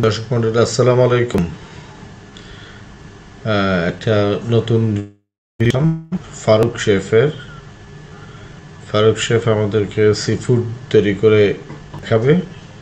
দর্শক মন্ডলী আসসালামু আলাইকুম। একটা নতুন ফারুক শেফ আমাদেরকে সি ফুড তৈরি করে খাবে।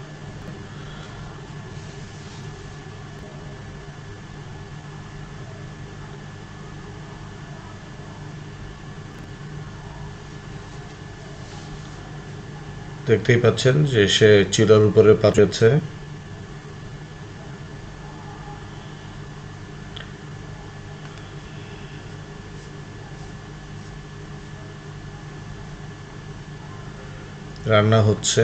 দেখতেই পাচ্ছেন যে সে চিলার উপরে পাঠিয়েছে। রান্না হচ্ছে।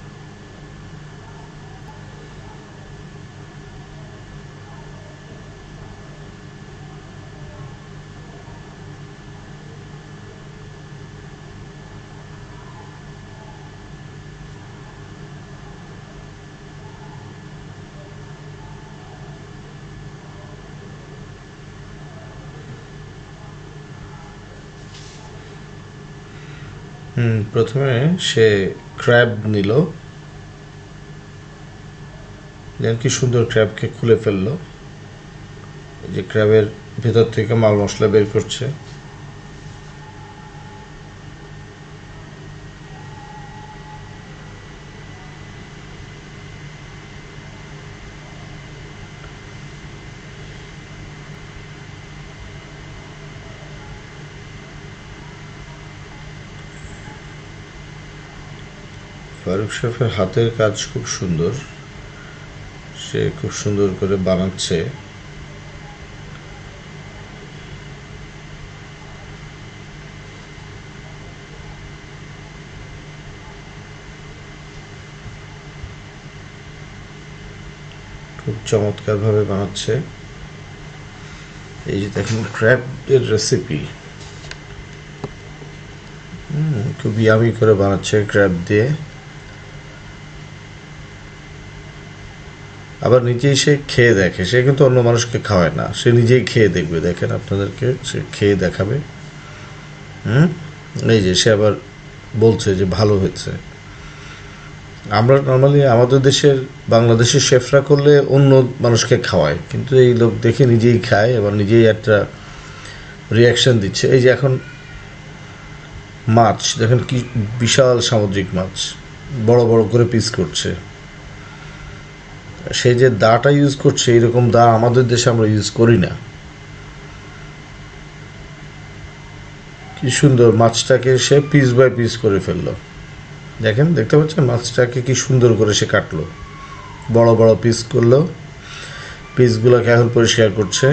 প্রথমে সে ক্র্যাব নিল, দেন কি সুন্দর ক্র্যাবকে খুলে ফেললো। এই যে ক্র্যাবের ভেতর থেকে মাল মশলা বের করছে। ফারুক শেফের হাতের কাজ খুব সুন্দর, সে খুব সুন্দর করে বানাচ্ছে। খুব চমৎকার ভাবে বানাচ্ছে। এই যে দেখেন ক্র্যাব এর রেসিপি, খুব ইয়ামি করে বানাচ্ছে ক্র্যাব দিয়ে। আবার নিজেই সে খেয়ে দেখে, সে কিন্তু অন্য মানুষকে খাওয়ায় না, সে নিজেই খেয়ে দেখবে। দেখেন আপনাদেরকে সে খেয়ে দেখাবে। এই যে সে আবার বলছে যে ভালো হয়েছে। আমরা নর্মালি আমাদের দেশের বাংলাদেশের শেফরা করলে অন্য মানুষকে খাওয়ায়, কিন্তু এই লোক দেখে নিজেই খায়, আবার নিজেই একটা রিয়াকশন দিচ্ছে। এই যে এখন মাছ দেখেন কি বিশাল সামুদ্রিক মাছ, বড় বড় করে পিস করছে। সে যে দাটা ইউজ করছে, এরকম দা আমাদের দেশে আমরা ইউজ করি না। কি সুন্দর মাছটাকে সে পিস বাই পিস করে ফেললো। দেখেন, দেখতে পাচ্ছেন মাছটাকে কি সুন্দর করে সে কাটলো, বড় বড় পিস করলো। পিসগুলোকে এখন পরিষ্কার করছে,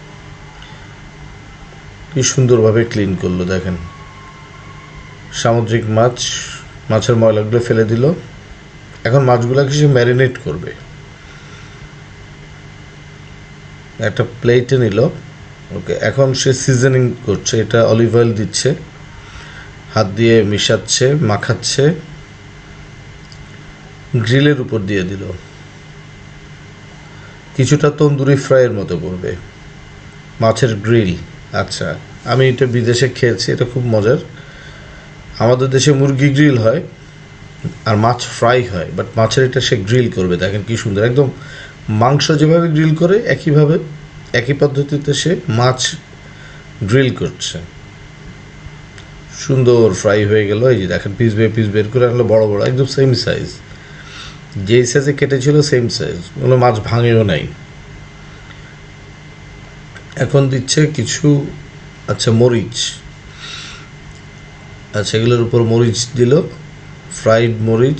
কি সুন্দরভাবে ক্লিন করলো। দেখেন সামুদ্রিক মাছ, মাছের ময়লাগুলো ফেলে দিল। এখন মাছগুলোকে সে ম্যারিনেট করবে। একটা প্লেটে নিল। ওকে, এখন সে সিজনিং করছে। এটা অলিভ অয়েল দিচ্ছে, হাত দিয়ে মিশাচ্ছে, মাখাচ্ছে, গ্রিলের উপর দিয়ে দিল। কিছুটা তন্দুরি ফ্রাইয়ের মতো করবে, মাছের গ্রিল। আচ্ছা, আমি এটা বিদেশে খেয়েছি, এটা খুব মজার। আমাদের দেশে মুরগি গ্রিল হয় আর মাছ ফ্রাই হয়, বাট মাছের এটা সে গ্রিল করবে। দেখেন কি সুন্দর, একদম মাংস যেভাবে গ্রিল করে একইভাবে একই পদ্ধতিতে সে মাছ গ্রিল করছে। সুন্দর ফ্রাই হয়ে গেল। এই যে দেখেন পিস বাই পিস বের করে আনলো, বড় বড়, একদম সেম সাইজ, যেই সাইজে কেটেছিল সেম সাইজ, কোনো মাছ ভাঙেও নাই। এখন দিচ্ছে কিছু মরিচ। আচ্ছা, এগুলোর উপর মরিচ দিল, ফ্রাইড মরিচ।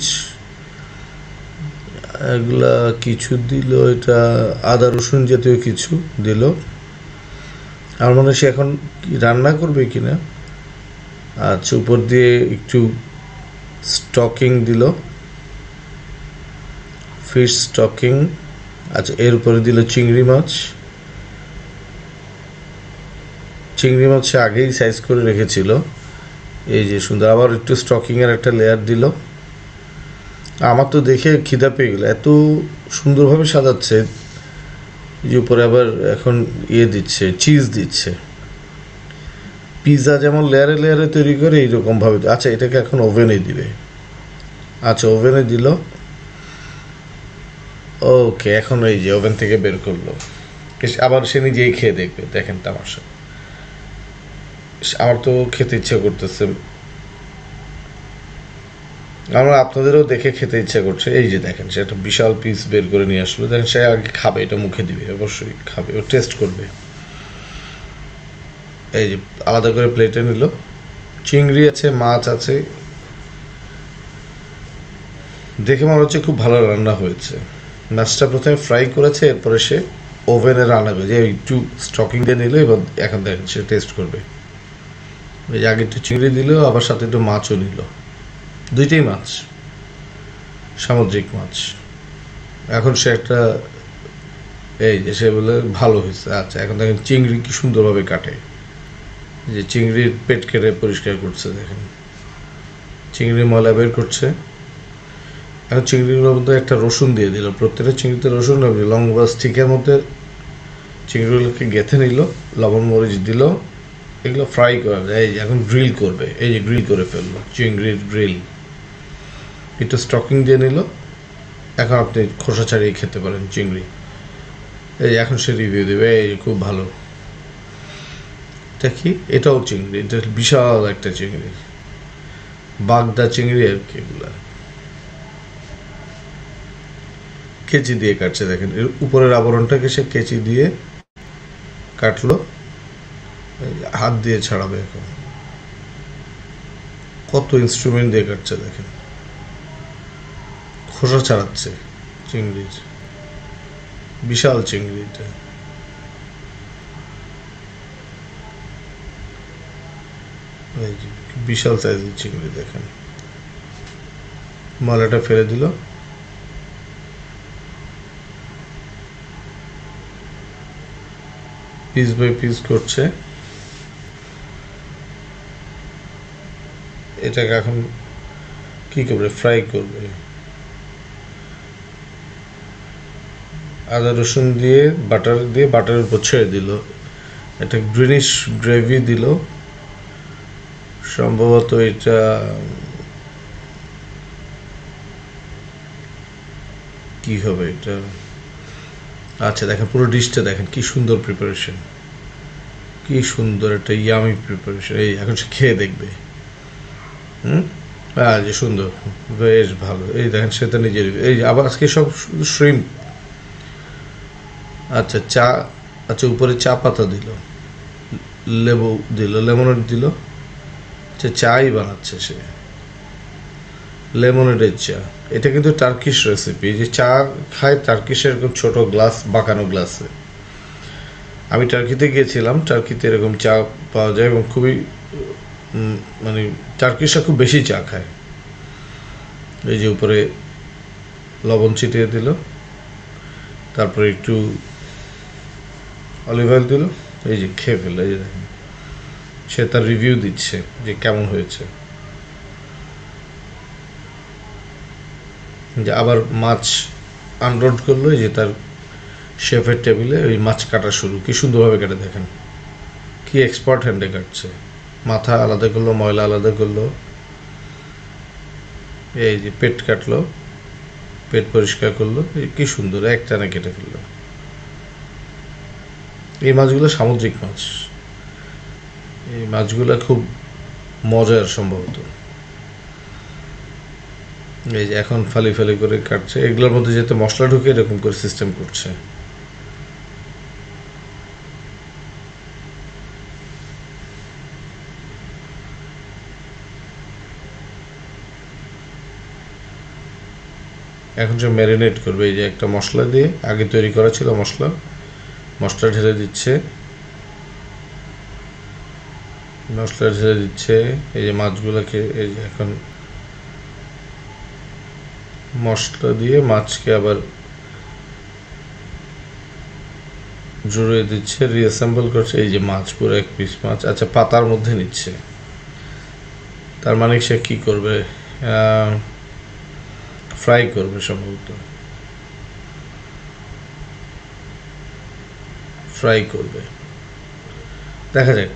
এগুলা কিছু দিল, এটা আদা রসুন জাতীয় কিছু দিল। আমার মনে হয় সে এখন রান্না করবে কিনা। আচ্ছা, উপর দিয়ে একটু স্টকিং দিল, ফিশ স্টকিং। আচ্ছা, এর উপরে দিল চিংড়ি মাছ। চিংড়ি মাছ সে আগেই সাইজ করে রেখেছিল। এই যে সুন্দর, আবার একটু স্টকিংয়ের একটা লেয়ার দিল। আমার তো দেখে খিদা পেয়ে গেল, এত সুন্দরভাবে সাজাচ্ছে। যে উপরে আবার এখন দিচ্ছে, চিজ দিচ্ছে। পিৎজা যেমন লেয়ারে লেয়ারে তৈরি করে এইরকমভাবে। আচ্ছা, এটাকে এখন ওভেনে দিবে। আচ্ছা, ওভেনে দিল। ওকে, এখন এই যে ওভেন থেকে বের করলো, আবার সে নিজেই খেয়ে দেখবে। দেখেন তামাশা, আমার তো খেতে ইচ্ছা করতেছে, আমরা আপনাদেরও দেখে খেতে ইচ্ছা করছে। এই যে দেখেন, সে একটা বিশাল পিস বের করে নিয়ে আসলো। দেখেন সে আগে খাবে, এটা মুখে দিবে, অবশ্যই খাবে, ও টেস্ট করবে। এই যে আলাদা করে প্লেটে নিল, চিংড়ি আছে, মাছ আছে, দেখে মনে হচ্ছে খুব ভালো রান্না হয়েছে। মাছটা প্রথমে ফ্রাই করেছে, এরপরে সে ওভেনে রান্না করে, যে একটু স্টকিং দিয়ে নিল। এবার এখন দেখেন সে টেস্ট করবে। এই যে আগে একটু চিংড়ি দিল, আবার সাথে একটু মাছও নিল, দুইটাই মাছ, সামুদ্রিক মাছ। এখন সে একটা, এই যে সে বলে ভালো হয়েছে। আচ্ছা, এখন দেখেন চিংড়ি কি সুন্দরভাবে কাটে, যে চিংড়ির পেট কেটে পরিষ্কার করছে। দেখেন চিংড়ির ময়লা বের করছে। এখন চিংড়িগুলোর মধ্যে একটা রসুন দিয়ে দিল, প্রত্যেকটা চিংড়িতে রসুন, লং বা স্টিকের মধ্যে চিংড়িগুলোকে গেঁথে নিল, লবণ মরিচ দিল, এগুলো ফ্রাই করা যায়। এই যে এখন গ্রিল করবে, এই যে গ্রিল করে ফেললো, চিংড়ির গ্রিল। একটু স্টকিং দিয়ে নিল, এখন আপনি খোসা ছাড়িয়ে খেতে পারেন চিংড়ি। এই এখন সে রিভিউ দেবে, এই খুব ভালো। এটা কি? এটাও চিংড়ি, এটা বিশাল একটা চিংড়ি, বাগদা চিংড়ি আর কি। এগুলা কেচি দিয়ে কাটছে, দেখেন এর উপরের আবরণটাকে সে কেচি দিয়ে কাটলো, হাত দিয়ে ছাড়াবে। এখন কত ইনস্ট্রুমেন্ট দিয়ে কাটছে, দেখেন খোসা ছাড়াচ্ছে চিংড়ির, বিশাল চিংড়ি এটা। বিশাল সাইজের চিংড়ি, দেখেন ময়লাটা ফেলে দিল। পিস বাই পিস করছে। এটাকে এখন কি করবে? ফ্রাই করবে। আদা রসুন দিয়ে বাটারের উপর ছেড়ে দিল, একটা গ্রিনিশ গ্রেভি দিল। সম্ভবত এটা কি হবে এটা? আচ্ছা দেখেন পুরো ডিশটা দেখেন কি সুন্দর প্রিপারেশন, কি সুন্দর একটা ইয়ামি প্রিপারেশন। এই এখন সে খেয়ে দেখবে। যে সুন্দর, বেশ ভালো। এই দেখেন সে তো নিজের, এই আবার আজকে সব শ্রিম্প। আচ্ছা চা, আচ্ছা উপরে চা পাতা দিল, লেবু দিল, লেমনেড দিল। আচ্ছা চাই বানাচ্ছে সে, লেমনেডের চা। এটা কিন্তু টার্কিশ রেসিপি, যে চা খায় টার্কিশের এরকম ছোট গ্লাস, বাঁকানো গ্লাসে। আমি টার্কিতে গিয়েছিলাম, টার্কিতে এরকম চা পাওয়া যায় এবং খুবই মানে টার্কিশরা খুব বেশি চা খায়। এই যে উপরে লবণ ছিটিয়ে দিল, তারপরে একটু অলিভ অয়েল দিল, এই যে খেয়ে ফেললো। এই যে দেখেন সে তার রিভিউ দিচ্ছে যে কেমন হয়েছে। যে আবার মাছ আনলোড করলো, এই যে তার শেফের টেবিলে ওই মাছ কাটা শুরু, কি সুন্দরভাবে কাটে দেখেন, কি এক্সপার্ট হ্যান্ডে কাটছে। মাথা আলাদা করলো, ময়লা আলাদা করলো। এই যে পেট কাটলো, পেট পরিষ্কার করলো, কি সুন্দর একটানে কেটে ফেললো। এই মাছগুলো সামুদ্রিক মাছ, এই মাছগুলো খুব মজার সম্ভবত। এই যে এখন ফালি ফালি করে কাটছে, এগুলোর মধ্যে যেতে মশলা ঢুকে এরকম করে সিস্টেম করছে। এখন সে ম্যারিনেট করবে, এই যে একটা মশলা দিয়ে, আগে তৈরি করা ছিল মশলা ঢেলে দিচ্ছে, এই যে মাছগুলোকে, এই যে এখন মশলা দিয়ে মাছকে আবার জড়িয়ে দিচ্ছে, রিঅ্যাসেম্বল করছে। এই যে মাছ, পুরো এক পিস মাছ। আচ্ছা পাতার মধ্যে নিচ্ছে, তার মানে সে কি করবে? ফ্রাই করবে সম্ভবত, ফ্রাই করবে, দেখা যাক।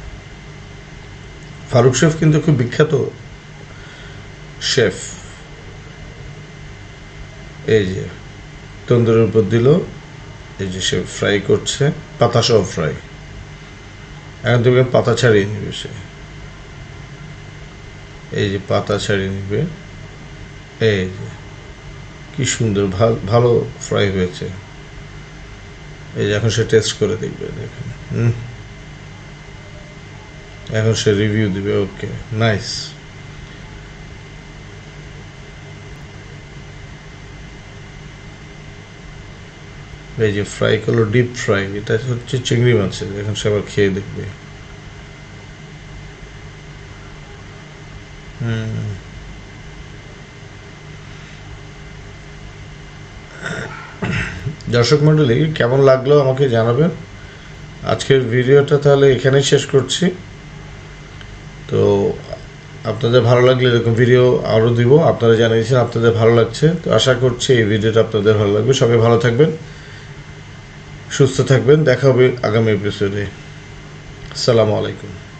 ফারুক শেফ কিন্তু খুব বিখ্যাত শেফ। এই যে তন্দুরের উপর দিল, এই যে সে ফ্রাই করছে, পাতা সহ ফ্রাই। এখন দেখবেন পাতা ছাড়িয়ে নেবে সে, এই যে পাতা ছাড়িয়ে নেবে, এই যে কি সুন্দর ভালো ফ্রাই হয়েছে। এই যে এখন সে টেস্ট করে দেখবে, দেখেন এখন সে রিভিউ দিবে। Okay, nice. এই যে ফ্রাই করলো, ডিপ ফ্রাই, এটা হচ্ছে চিংড়ি মাছের। এখন সে আবার খেয়ে দেখবে। দর্শক মণ্ডলী, কেমন লাগলো আমাকে জানাবেন। আজকের ভিডিওটা তাহলে এখানেই শেষ করছি। তো আপনাদের ভালো লাগলে এরকম ভিডিও আরও দিব। আপনারা জানিয়েছেন আপনাদের ভালো লাগছে, তো আশা করছি এই ভিডিওটা আপনাদের ভালো লাগবে। সবাই ভালো থাকবেন, সুস্থ থাকবেন। দেখা হবে আগামী এপিসোডে। আসসালামু আলাইকুম।